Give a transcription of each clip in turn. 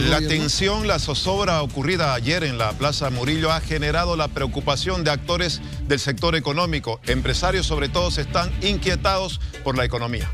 La tensión, la zozobra ocurrida ayer en la Plaza Murillo ha generado la preocupación de actores del sector económico. Empresarios sobre todo están inquietados por la economía.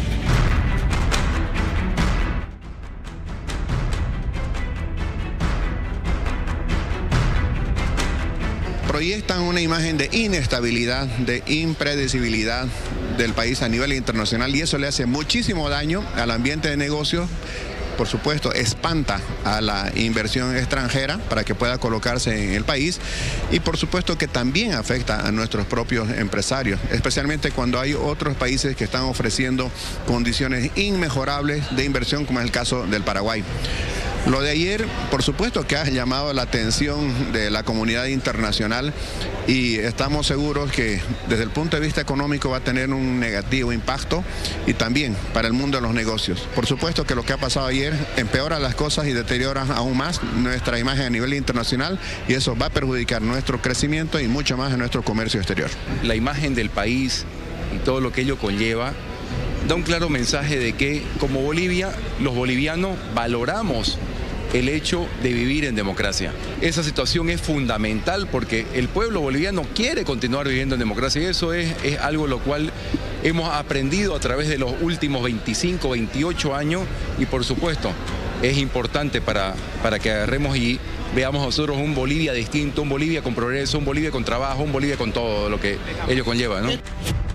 Proyectan una imagen de inestabilidad, de impredecibilidad del país a nivel internacional, y eso le hace muchísimo daño al ambiente de negocios. Por supuesto, espanta a la inversión extranjera para que pueda colocarse en el país, y por supuesto que también afecta a nuestros propios empresarios, especialmente cuando hay otros países que están ofreciendo condiciones inmejorables de inversión, como es el caso del Paraguay. Lo de ayer, por supuesto que ha llamado la atención de la comunidad internacional, y estamos seguros que desde el punto de vista económico va a tener un negativo impacto, y también para el mundo de los negocios. Por supuesto que lo que ha pasado ayer empeora las cosas y deteriora aún más nuestra imagen a nivel internacional, y eso va a perjudicar nuestro crecimiento y mucho más en nuestro comercio exterior. La imagen del país y todo lo que ello conlleva da un claro mensaje de que, como Bolivia, los bolivianos valoramos el hecho de vivir en democracia. Esa situación es fundamental porque el pueblo boliviano quiere continuar viviendo en democracia, y eso es algo lo cual hemos aprendido a través de los últimos 25, 28 años, y por supuesto es importante para que agarremos y veamos nosotros un Bolivia distinto, un Bolivia con progreso, un Bolivia con trabajo, un Bolivia con todo lo que ello conlleva, ¿no?